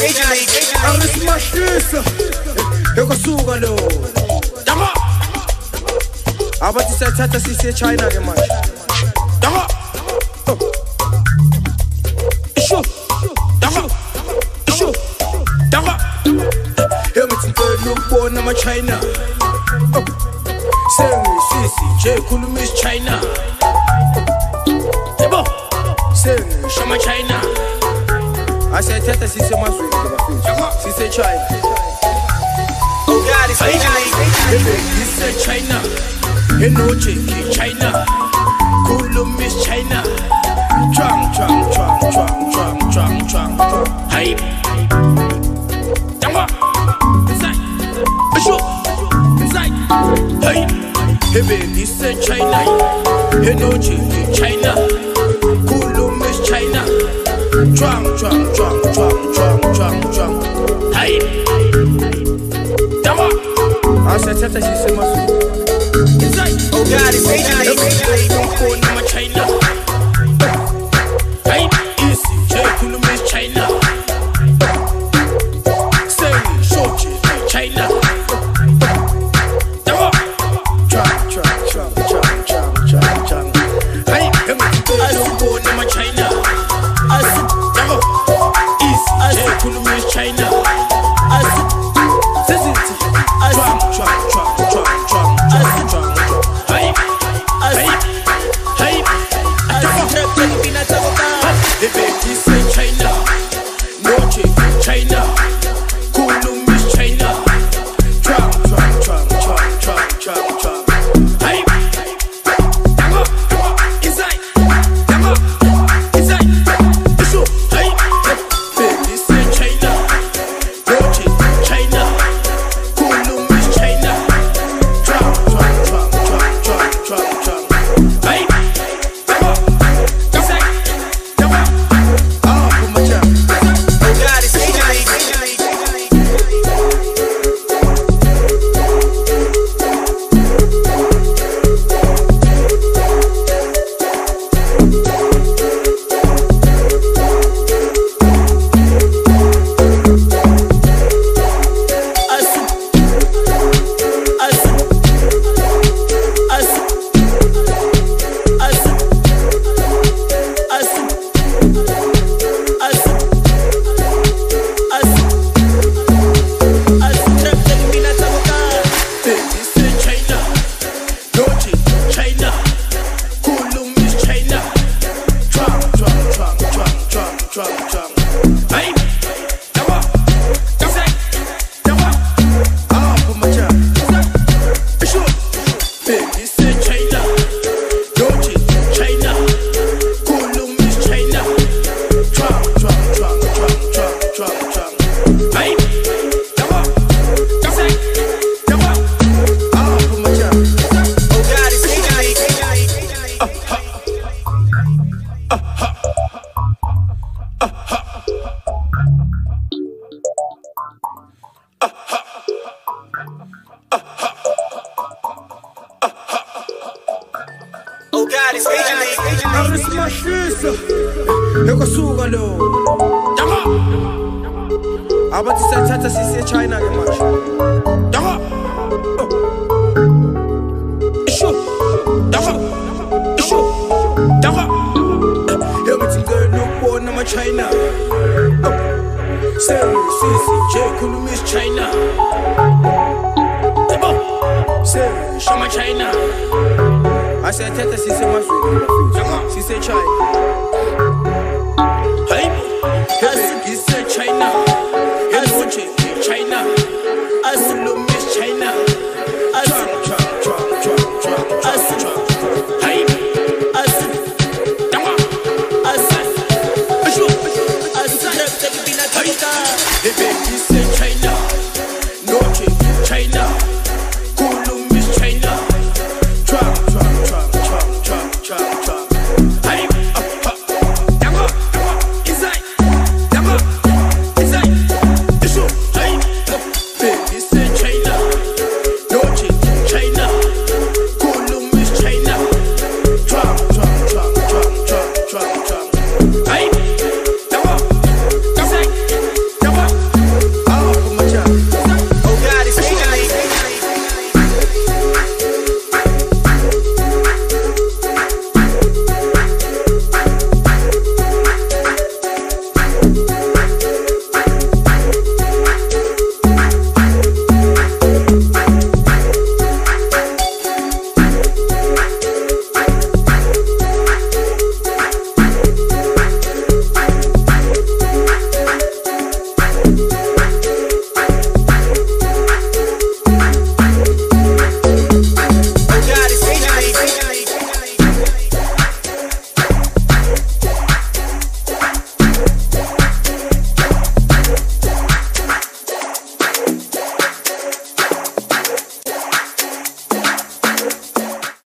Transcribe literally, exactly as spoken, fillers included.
Major League. Angismashisa Yokosuka lo Dama Abathi siyathatha sisiye China ke manje Dama Isho Dama Isho Dama Hemithi ngelo ukubona ama China Sengi sisi je khuluma isi China Yebo Sengi shama China Asiyathatha sisiye emazweni ke bafethu sisiye China Oh God, it's Major League. This is China, you know Jackie China, cool Miss China, Trang Trang Trang Trang Trang Trang Trang Trang, hype. Dama, inside, show, inside, hype. Hey baby, this is China, you know Jackie China, cool Miss China, Trang Trang Trang Trang Trang Trang Trang, hype. I said, "Tata, she said, inside." Oh God, it's Major League. Don't call me my China. Hey, easy, J. Kulu Miss China. Say, Shochi, China. Dama, Chang, Chang, Chang, Chang, Chang, Chang, Chang. Hey, don't call me my China. I said, Dama, easy, J. Kulu Miss China. I said. Drum, drum, drum, drum, drum, drum, drum, drum. Hey, hey, hey. The baby say China, no chick, China, cool Miss China. Drum, drum, drum, drum, drum, drum, drum. Hey, come on, come on, inside, come on, inside. Show, hey, baby say China, no chick, China. Oh God, it's Major League. Angismashisa Yokosuka lo Dama Abathi siyathatha sisiye China ke manje Dama Isho Dama Isho Dama Hemithi ngelo ukubona ama China Sengi sisi je khulu Miss China Yebo Sengi shama China I said, "Tata, she said, my sweet, she said, China."